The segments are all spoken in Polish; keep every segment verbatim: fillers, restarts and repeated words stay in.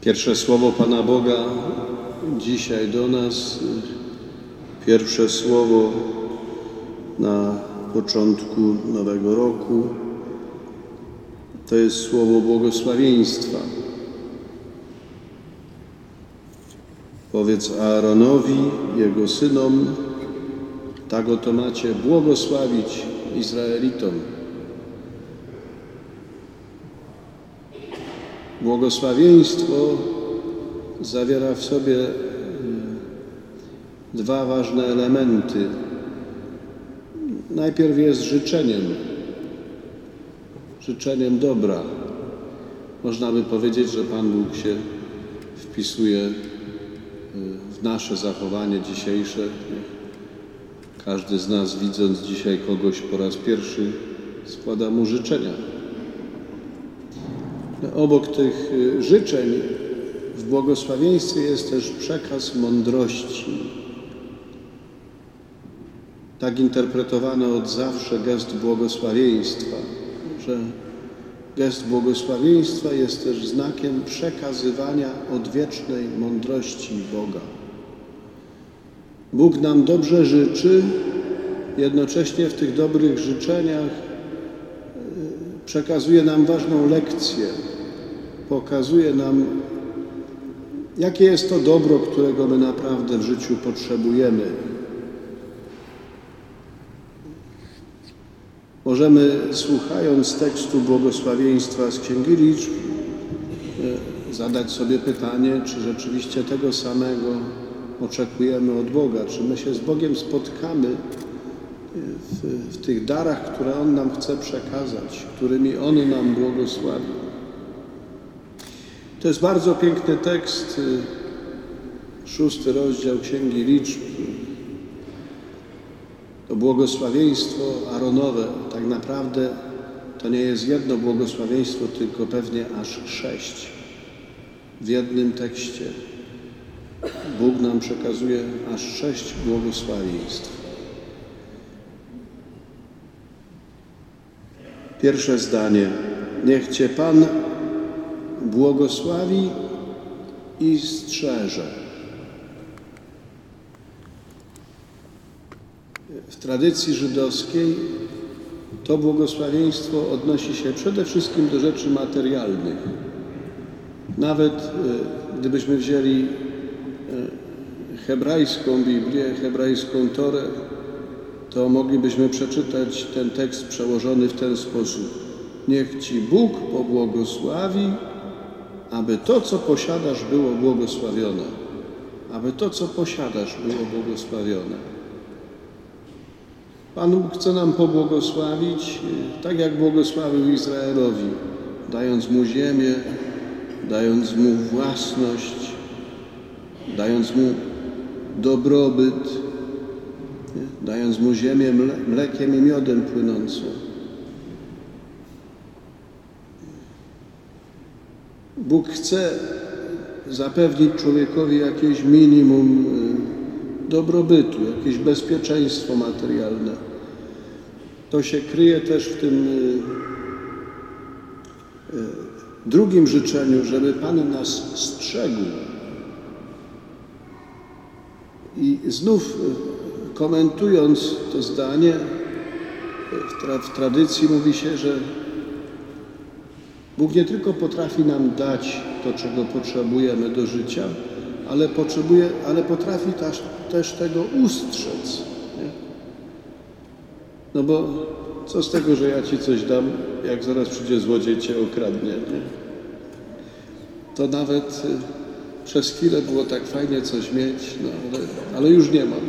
Pierwsze słowo Pana Boga dzisiaj do nas, pierwsze słowo na początku nowego roku, to jest słowo błogosławieństwa. Powiedz Aaronowi, jego synom, tak oto macie błogosławić Izraelitom. Błogosławieństwo zawiera w sobie dwa ważne elementy. Najpierw jest życzeniem, życzeniem dobra. Można by powiedzieć, że Pan Bóg się wpisuje w nasze zachowanie dzisiejsze. Każdy z nas, widząc dzisiaj kogoś po raz pierwszy, składa mu życzenia. Obok tych życzeń w błogosławieństwie jest też przekaz mądrości. Tak interpretowano od zawsze gest błogosławieństwa, że gest błogosławieństwa jest też znakiem przekazywania odwiecznej mądrości Boga. Bóg nam dobrze życzy, jednocześnie w tych dobrych życzeniach przekazuje nam ważną lekcję, pokazuje nam, jakie jest to dobro, którego my naprawdę w życiu potrzebujemy. Możemy, słuchając tekstu błogosławieństwa z Księgi Liczb, zadać sobie pytanie, czy rzeczywiście tego samego oczekujemy od Boga, czy my się z Bogiem spotkamy w, w tych darach, które On nam chce przekazać, którymi On nam błogosławi. To jest bardzo piękny tekst, szósty rozdział Księgi Liczb. To błogosławieństwo Aaronowe, tak naprawdę to nie jest jedno błogosławieństwo, tylko pewnie aż sześć w jednym tekście. Bóg nam przekazuje aż sześć błogosławieństw. Pierwsze zdanie. Niech Cię Pan błogosławi i strzeże. W tradycji żydowskiej to błogosławieństwo odnosi się przede wszystkim do rzeczy materialnych. Nawet gdybyśmy wzięli hebrajską Biblię, hebrajską Torę, to moglibyśmy przeczytać ten tekst przełożony w ten sposób. Niech Ci Bóg pobłogosławi, aby to, co posiadasz, było błogosławione. Aby to, co posiadasz, było błogosławione. Pan Bóg chce nam pobłogosławić, tak jak błogosławił Izraelowi, dając mu ziemię, dając mu własność, dając mu dobrobyt, dając mu ziemię mlekiem i miodem płynącą. Bóg chce zapewnić człowiekowi jakieś minimum dobrobytu, jakieś bezpieczeństwo materialne. To się kryje też w tym drugim życzeniu, żeby Pan nas strzegł. I znów komentując to zdanie, w, tra w tradycji mówi się, że Bóg nie tylko potrafi nam dać to, czego potrzebujemy do życia, ale, potrzebuje, ale potrafi też, też tego ustrzec. Nie? No bo co z tego, że ja Ci coś dam, jak zaraz przyjdzie złodziej, Cię okradnie. Nie? To nawet przez chwilę było tak fajnie coś mieć, no ale, ale już nie mam.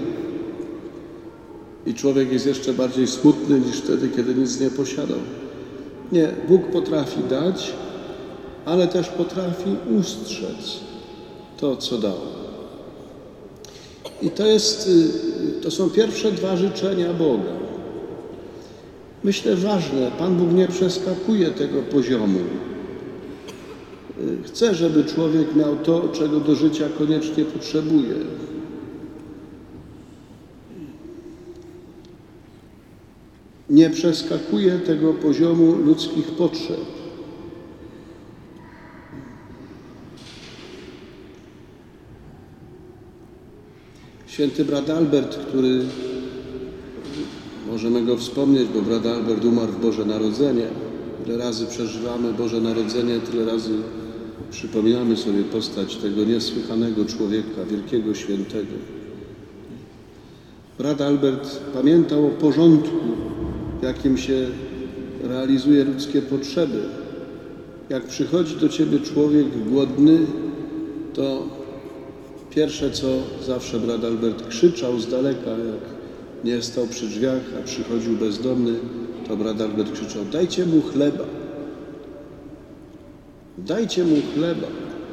I człowiek jest jeszcze bardziej smutny niż wtedy, kiedy nic nie posiadał. Nie, Bóg potrafi dać, ale też potrafi ustrzec to, co dał. I to jest, to są pierwsze dwa życzenia Boga. Myślę ważne, Pan Bóg nie przeskakuje tego poziomu. Chce, żeby człowiek miał to, czego do życia koniecznie potrzebuje. Nie przeskakuje tego poziomu ludzkich potrzeb. Święty brat Albert, który, możemy go wspomnieć, bo brat Albert umarł w Boże Narodzenie. Ile razy przeżywamy Boże Narodzenie, tyle razy przypominamy sobie postać tego niesłychanego człowieka, wielkiego świętego. Brat Albert pamiętał o porządku, w jakim się realizuje ludzkie potrzeby. Jak przychodzi do ciebie człowiek głodny, to pierwsze, co zawsze brat Albert krzyczał z daleka, jak nie stał przy drzwiach, a przychodził bezdomny, to brat Albert krzyczał: dajcie mu chleba. Dajcie mu chleba.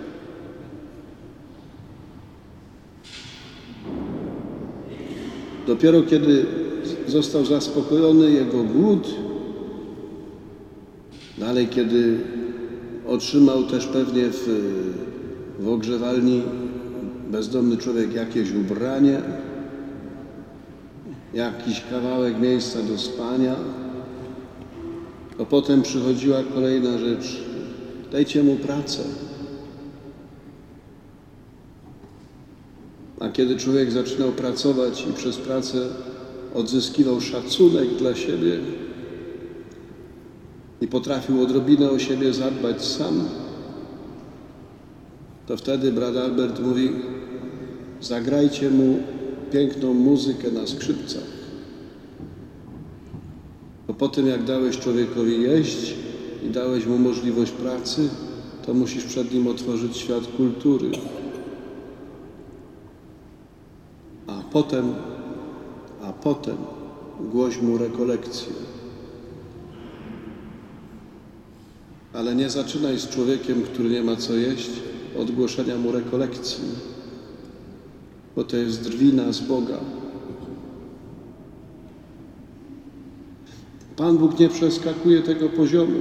Dopiero kiedy został zaspokojony jego głód, dalej kiedy otrzymał też pewnie w, w ogrzewalni bezdomny człowiek jakieś ubranie, jakiś kawałek miejsca do spania, to potem przychodziła kolejna rzecz: dajcie mu pracę. A kiedy człowiek zaczynał pracować i przez pracę odzyskiwał szacunek dla siebie i potrafił odrobinę o siebie zadbać sam, to wtedy brat Albert mówi: zagrajcie mu piękną muzykę na skrzypcach. Bo po tym, jak dałeś człowiekowi jeść i dałeś mu możliwość pracy, to musisz przed nim otworzyć świat kultury. A potem, a potem głoś mu rekolekcję. Ale nie zaczynaj z człowiekiem, który nie ma co jeść, od głoszenia mu rekolekcji, bo to jest drwina z Boga. Pan Bóg nie przeskakuje tego poziomu.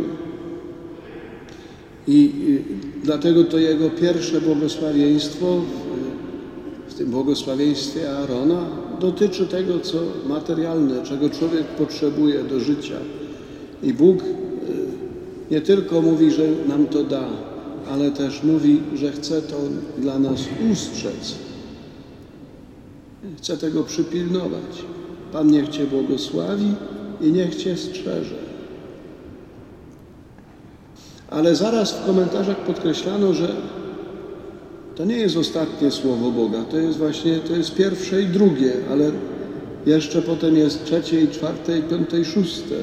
I, i dlatego to Jego pierwsze błogosławieństwo w, w tym błogosławieństwie Aarona dotyczy tego, co materialne, czego człowiek potrzebuje do życia. I Bóg y, nie tylko mówi, że nam to da, ale też mówi, że chce to dla nas ustrzec. Chce tego przypilnować. Pan niech Cię błogosławi i niech Cię strzeże. Ale zaraz w komentarzach podkreślano, że to nie jest ostatnie słowo Boga, to jest właśnie, to jest pierwsze i drugie, ale jeszcze potem jest trzecie i czwarte i piąte i szóste.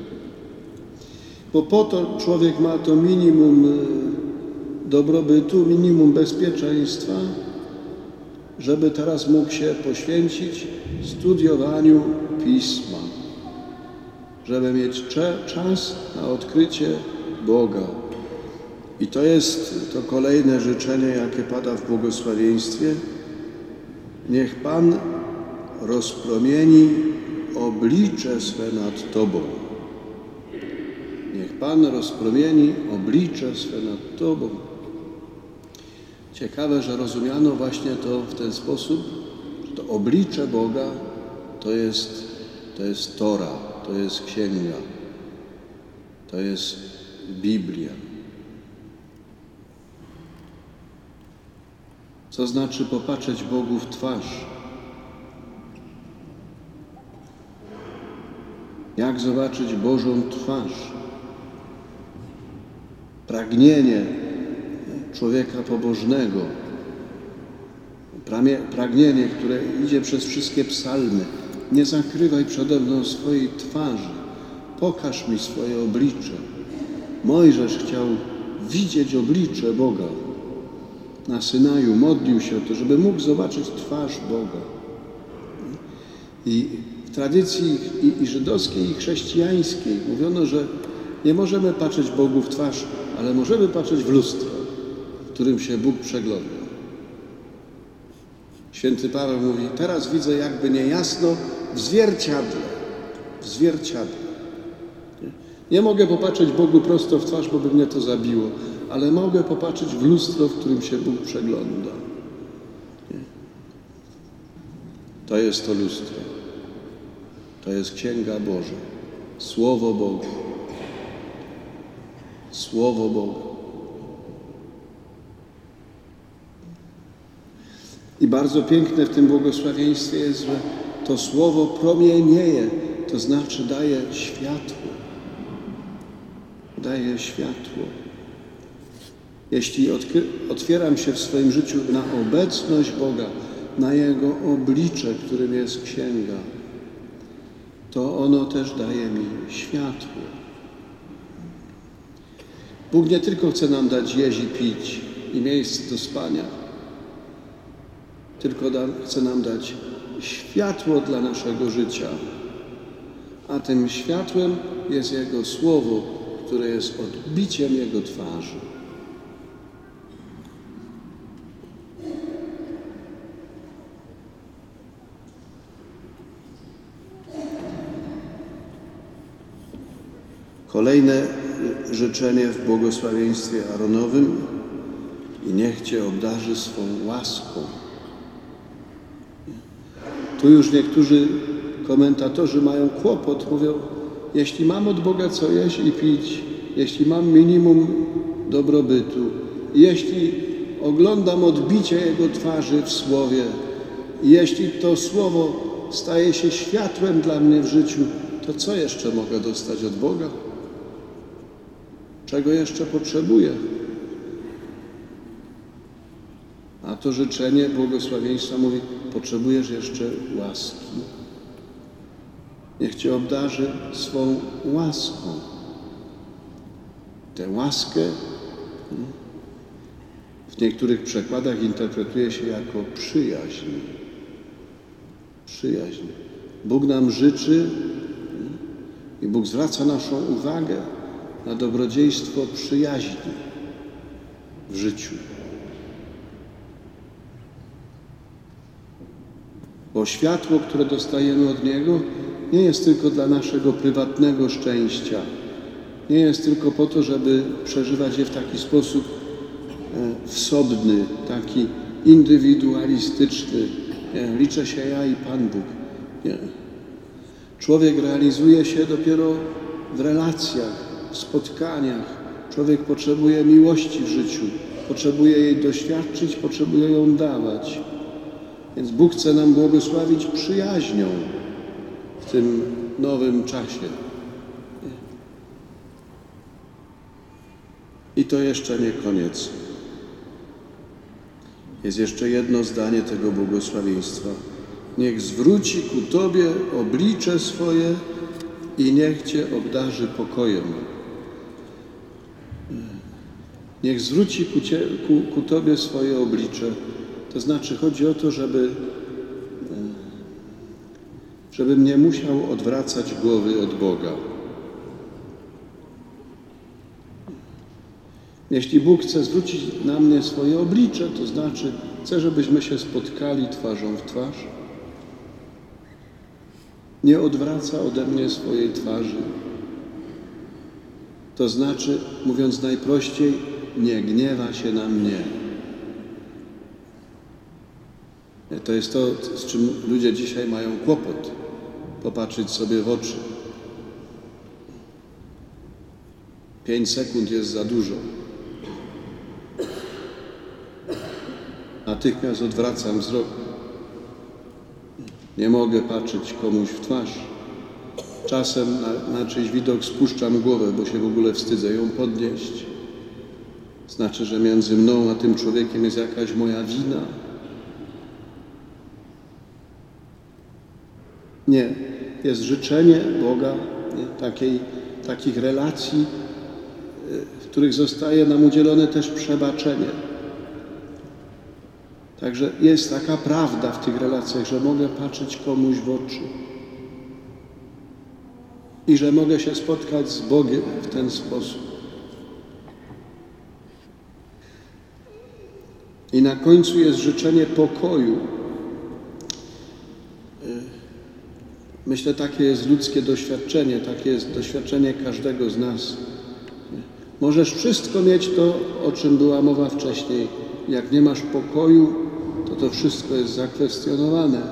Bo po to człowiek ma to minimum dobrobytu, minimum bezpieczeństwa, żeby teraz mógł się poświęcić studiowaniu Pisma, żeby mieć czas na odkrycie Boga. I to jest to kolejne życzenie, jakie pada w błogosławieństwie. Niech Pan rozpromieni oblicze swe nad Tobą. Niech Pan rozpromieni oblicze swe nad Tobą. Ciekawe, że rozumiano właśnie to w ten sposób, że to oblicze Boga to jest, to jest Tora, to jest Księga, to jest Biblia. Co znaczy popatrzeć Bogu w twarz? Jak zobaczyć Bożą twarz? Pragnienie człowieka pobożnego, pragnienie, które idzie przez wszystkie psalmy. Nie zakrywaj przede mną swojej twarzy, pokaż mi swoje oblicze. Mojżesz chciał widzieć oblicze Boga. Na Synaju modlił się o to, żeby mógł zobaczyć twarz Boga. I w tradycji i, i żydowskiej, i chrześcijańskiej mówiono, że nie możemy patrzeć Bogu w twarz, ale możemy patrzeć w lustro, w którym się Bóg przegląda. Święty Paweł mówi: teraz widzę jakby niejasno w zwierciadle. W zwierciadle. Nie? Nie mogę popatrzeć Bogu prosto w twarz, bo by mnie to zabiło, ale mogę popatrzeć w lustro, w którym się Bóg przegląda. Nie? To jest to lustro. To jest Księga Boża. Słowo Boga. Słowo Boga. I bardzo piękne w tym błogosławieństwie jest, że to słowo promienieje, to znaczy daje światło. Daje światło. Jeśli otwieram się w swoim życiu na obecność Boga, na Jego oblicze, którym jest Księga, to ono też daje mi światło. Bóg nie tylko chce nam dać jeść i pić i miejsce do spania, tylko da, chce nam dać światło dla naszego życia. A tym światłem jest Jego Słowo, które jest odbiciem Jego twarzy. Kolejne życzenie w błogosławieństwie Aaronowym: i niech Cię obdarzy swą łaską. Tu już niektórzy komentatorzy mają kłopot, mówią, jeśli mam od Boga co jeść i pić, jeśli mam minimum dobrobytu, jeśli oglądam odbicie Jego twarzy w Słowie, jeśli to Słowo staje się światłem dla mnie w życiu, to co jeszcze mogę dostać od Boga? Czego jeszcze potrzebuję? A to życzenie błogosławieństwa mówi, potrzebujesz jeszcze łaski. Niech Cię obdarzy swą łaską. Tę łaskę w niektórych przekładach interpretuje się jako przyjaźń. Przyjaźń. Bóg nam życzy i Bóg zwraca naszą uwagę na dobrodziejstwo przyjaźni w życiu. Bo światło, które dostajemy od Niego, nie jest tylko dla naszego prywatnego szczęścia. Nie jest tylko po to, żeby przeżywać je w taki sposób wsobny, taki indywidualistyczny. Nie, liczę się ja i Pan Bóg. Nie. Człowiek realizuje się dopiero w relacjach, w spotkaniach. Człowiek potrzebuje miłości w życiu, potrzebuje jej doświadczyć, potrzebuje ją dawać. Więc Bóg chce nam błogosławić przyjaźnią w tym nowym czasie. I to jeszcze nie koniec. Jest jeszcze jedno zdanie tego błogosławieństwa. Niech zwróci ku Tobie oblicze swoje i niech Cię obdarzy pokojem. Niech zwróci ku, cie, ku, ku Tobie swoje oblicze. To znaczy chodzi o to, żeby, żebym nie musiał odwracać głowy od Boga. Jeśli Bóg chce zwrócić na mnie swoje oblicze, to znaczy chce, żebyśmy się spotkali twarzą w twarz. Nie odwraca ode mnie swojej twarzy. To znaczy, mówiąc najprościej, nie gniewa się na mnie. To jest to, z czym ludzie dzisiaj mają kłopot. Popatrzeć sobie w oczy. Pięć sekund jest za dużo. Natychmiast odwracam wzrok. Nie mogę patrzeć komuś w twarz. Czasem na, na czyjś widok spuszczam głowę, bo się w ogóle wstydzę ją podnieść. Znaczy, że między mną a tym człowiekiem jest jakaś moja wina. Nie. Jest życzenie Boga nie? Takiej, takich relacji, w których zostaje nam udzielone też przebaczenie. Także jest taka prawda w tych relacjach, że mogę patrzeć komuś w oczy i że mogę się spotkać z Bogiem w ten sposób. I na końcu jest życzenie pokoju. Myślę, takie jest ludzkie doświadczenie, takie jest doświadczenie każdego z nas. Możesz wszystko mieć to, o czym była mowa wcześniej. Jak nie masz pokoju, to to wszystko jest zakwestionowane.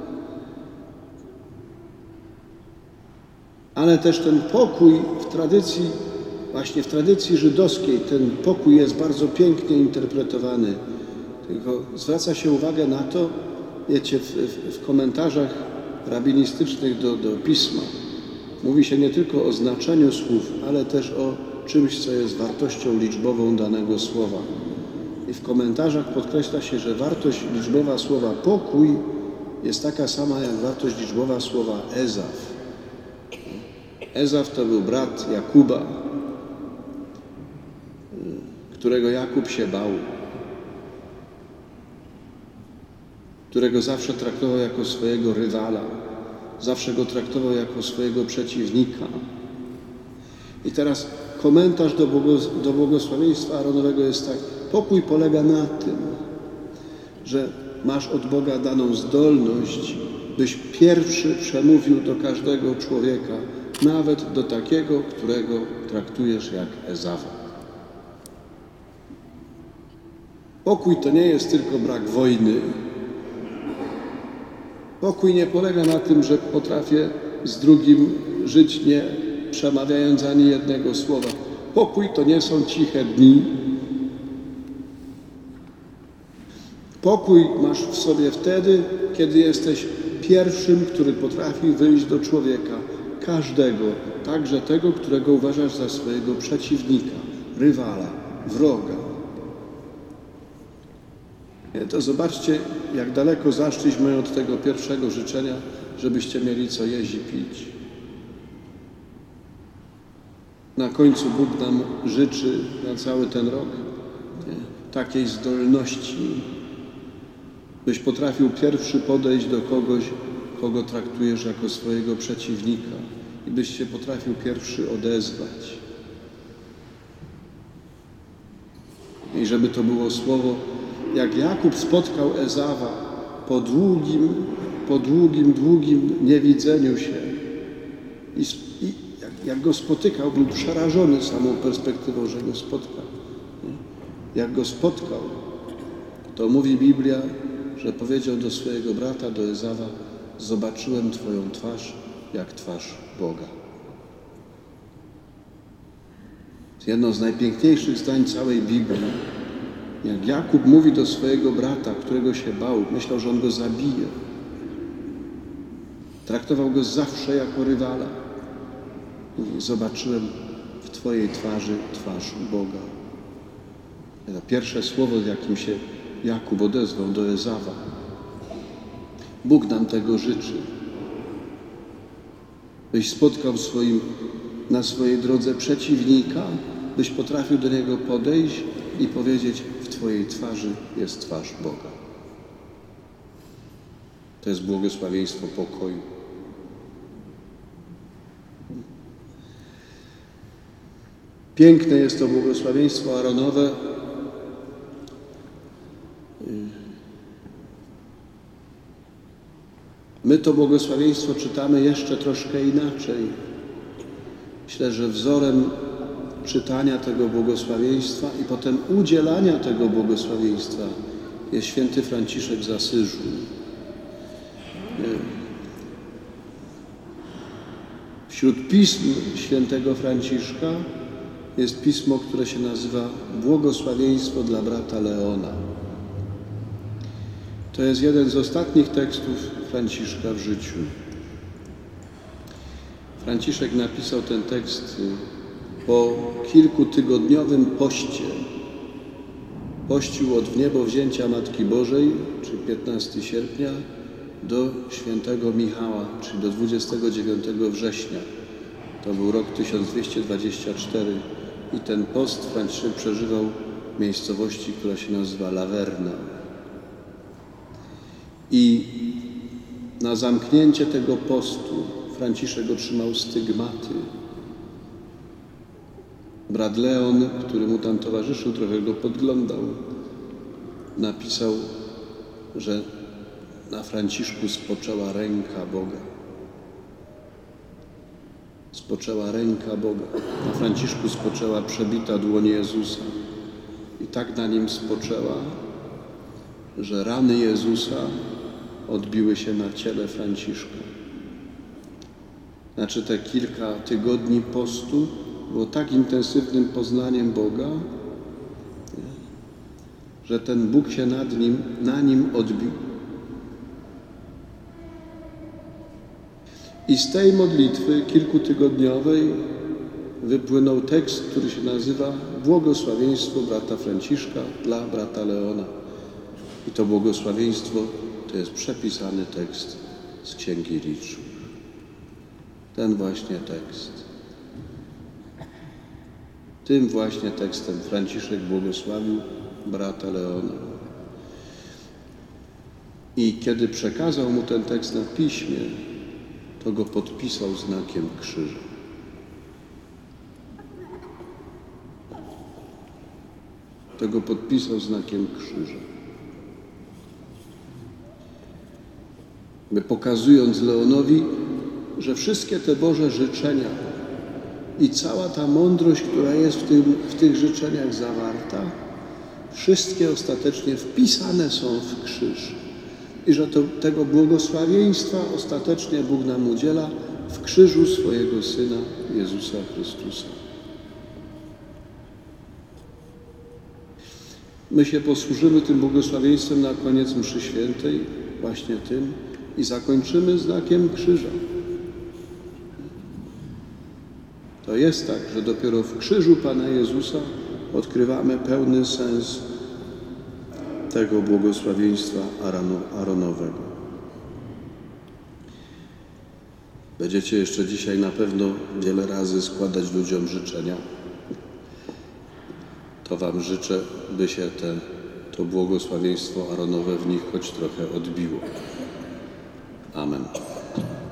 Ale też ten pokój w tradycji, właśnie w tradycji żydowskiej, ten pokój jest bardzo pięknie interpretowany. Tylko zwraca się uwagę na to, wiecie, w, w, w komentarzach rabinistycznych do, do Pisma mówi się nie tylko o znaczeniu słów, ale też o czymś, co jest wartością liczbową danego słowa. I w komentarzach podkreśla się, że wartość liczbowa słowa pokój jest taka sama jak wartość liczbowa słowa Ezaf. Ezaf to był brat Jakuba, którego Jakub się bał, którego zawsze traktował jako swojego rywala, zawsze go traktował jako swojego przeciwnika. I teraz komentarz do, błogos do błogosławieństwa Aaronowego jest tak: pokój polega na tym, że masz od Boga daną zdolność, byś pierwszy przemówił do każdego człowieka, nawet do takiego, którego traktujesz jak Ezawa. Pokój to nie jest tylko brak wojny. Pokój nie polega na tym, że potrafię z drugim żyć, nie przemawiając ani jednego słowa. Pokój to nie są ciche dni. Pokój masz w sobie wtedy, kiedy jesteś pierwszym, który potrafi wyjść do człowieka, każdego, także tego, którego uważasz za swojego przeciwnika, rywala, wroga. To zobaczcie, jak daleko zaszliśmy od tego pierwszego życzenia, żebyście mieli co jeść i pić. Na końcu Bóg nam życzy na cały ten rok nie, takiej zdolności, byś potrafił pierwszy podejść do kogoś, kogo traktujesz jako swojego przeciwnika i byś się potrafił pierwszy odezwać. I żeby to było słowo, jak Jakub spotkał Ezawa po długim, po długim, długim niewidzeniu się i, i jak, jak go spotykał, był przerażony samą perspektywą, że go spotkał. Nie? Jak go spotkał, to mówi Biblia, że powiedział do swojego brata, do Ezawa: zobaczyłem Twoją twarz jak twarz Boga. To jedno z najpiękniejszych zdań całej Biblii. Jak Jakub mówi do swojego brata, którego się bał, myślał, że on go zabije. Traktował go zawsze jako rywala. Mówi: zobaczyłem w Twojej twarzy twarz Boga. To pierwsze słowo, jakim się Jakub odezwał do Ezawa. Bóg nam tego życzy. Byś spotkał swoim, na swojej drodze przeciwnika, byś potrafił do niego podejść i powiedzieć: w Twojej twarzy jest twarz Boga. To jest błogosławieństwo pokoju. Piękne jest to błogosławieństwo Aaronowe. My to błogosławieństwo czytamy jeszcze troszkę inaczej. Myślę, że wzorem czytania tego błogosławieństwa i potem udzielania tego błogosławieństwa jest święty Franciszek z Asyżu. Wśród pism świętego Franciszka jest pismo, które się nazywa Błogosławieństwo dla brata Leona. To jest jeden z ostatnich tekstów Franciszka w życiu. Franciszek napisał ten tekst po kilkutygodniowym poście. Pościł od wniebowzięcia Matki Bożej, czyli piętnastego sierpnia, do świętego Michała, czyli do dwudziestego dziewiątego września. To był rok tysiąc dwieście dwadzieścia cztery i ten post Franciszek przeżywał w miejscowości, która się nazywa Laverna. I na zamknięcie tego postu Franciszek otrzymał stygmaty. Brat Leon, który mu tam towarzyszył, trochę go podglądał, napisał, że na Franciszku spoczęła ręka Boga. Spoczęła ręka Boga. Na Franciszku spoczęła przebita dłoń Jezusa. I tak na nim spoczęła, że rany Jezusa odbiły się na ciele Franciszka. Znaczy te kilka tygodni postu było tak intensywnym poznaniem Boga, że ten Bóg się nad nim, na nim odbił. I z tej modlitwy kilkutygodniowej wypłynął tekst, który się nazywa Błogosławieństwo brata Franciszka dla brata Leona. I to błogosławieństwo to jest przepisany tekst z Księgi Liczb. Ten właśnie tekst. Tym właśnie tekstem Franciszek błogosławił brata Leona. I kiedy przekazał mu ten tekst na piśmie, to go podpisał znakiem krzyża. To go podpisał znakiem krzyża. Pokazując Leonowi, że wszystkie te Boże życzenia i cała ta mądrość, która jest w, tym, w tych życzeniach zawarta, wszystkie ostatecznie wpisane są w krzyż. I że to, tego błogosławieństwa ostatecznie Bóg nam udziela w krzyżu swojego Syna Jezusa Chrystusa. My się posłużymy tym błogosławieństwem na koniec mszy świętej, właśnie tym, i zakończymy znakiem krzyża. To jest tak, że dopiero w krzyżu Pana Jezusa odkrywamy pełny sens tego błogosławieństwa Aaronowego. Będziecie jeszcze dzisiaj na pewno wiele razy składać ludziom życzenia. To Wam życzę, by się te, to błogosławieństwo Aaronowe w nich choć trochę odbiło. Amen.